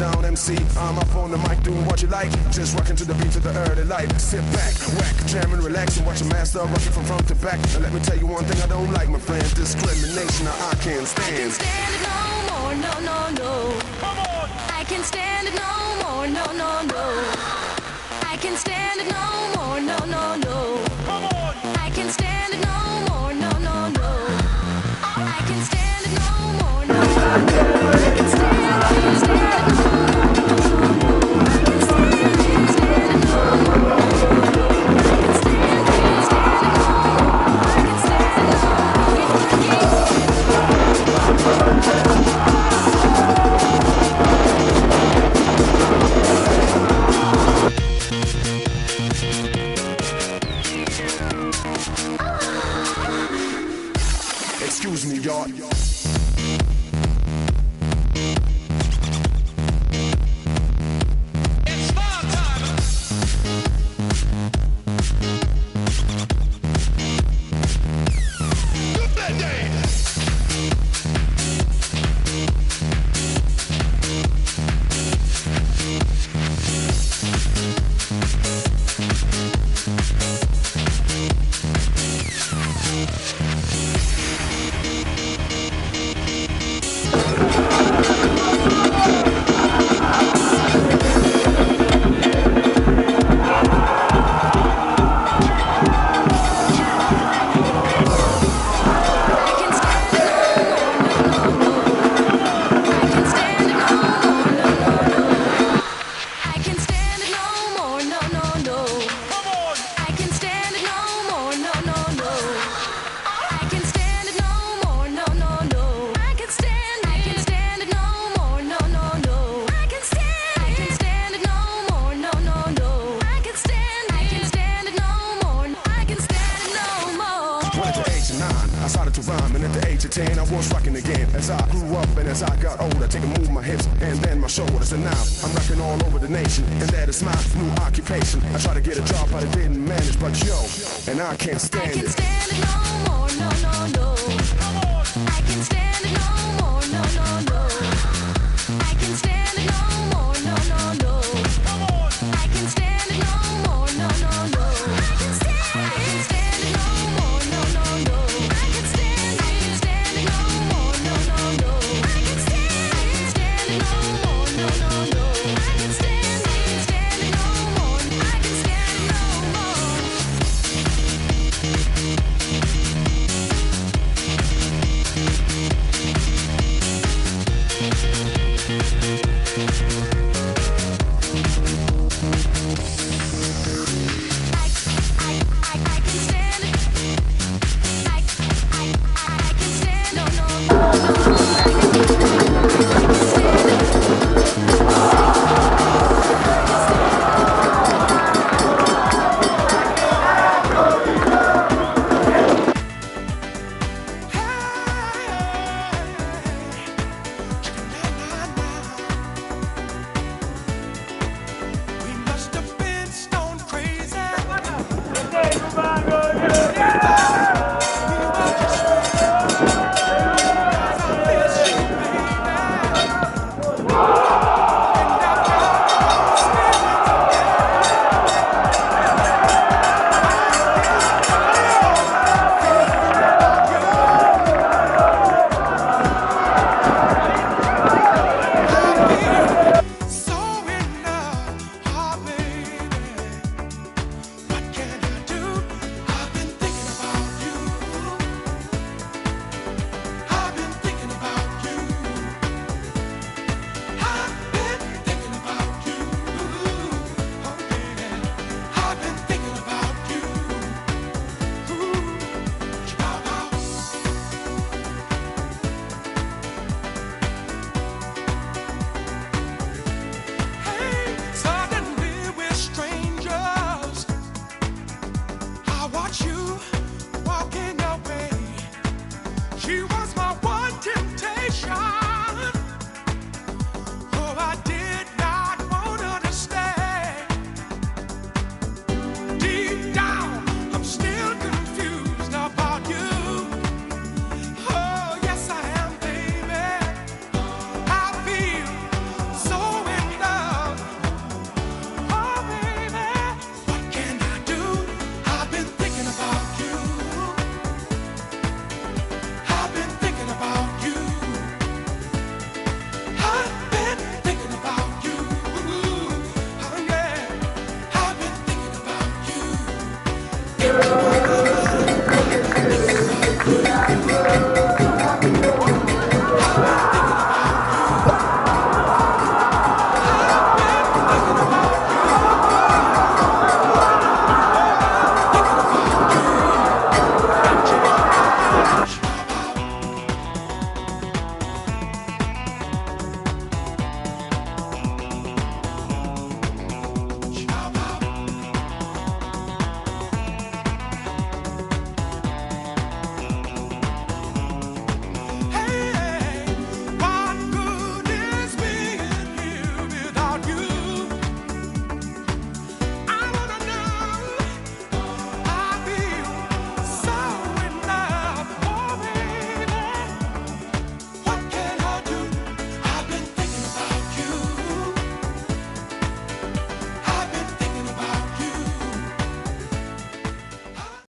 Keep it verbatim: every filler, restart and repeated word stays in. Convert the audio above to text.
down M C. I'm up on the mic doing what you like, just rocking to the beat of the early light. Sit back, whack, jam and relax and watch a master rocking from front to back. Now let me tell you one thing I don't like, my friend, discrimination I can't stand. I can't stand it no more, no, no, no. Come on! I can't stand it no more, no, no, no. I can't stand it no more, no, no, no. Come on! I can't stand it no more, no, no, no. I can't stand it no more, no, no, no. I can't stand it, I can't stand it no more, no, no, no. I can't stand it, I can't stand it no more, no, no, no. I can't stand it, I can't stand it no more. I can't stand it no Excuse me, y'all. It's spa time! Do that dance! I started to rhyme, and at the age of ten, I was rocking again. As I grew up and as I got older, taking move my hips and then my shoulders. And now I'm rocking all over the nation, and that is my new occupation. I tried to get a job, but I didn't manage. But yo, and I can't stand I can't it. stand it no more, no, no, no. I can't stand it no more, no, no, no. I can't stand it no more, no, no, no. I can't stand it no more, no, no, no. I can't stand it no more, no, no, no. I can't stand, I can't stand it no more, no, no, no. I can't stand, I can't stand it no more, no, no, no. I can't stand.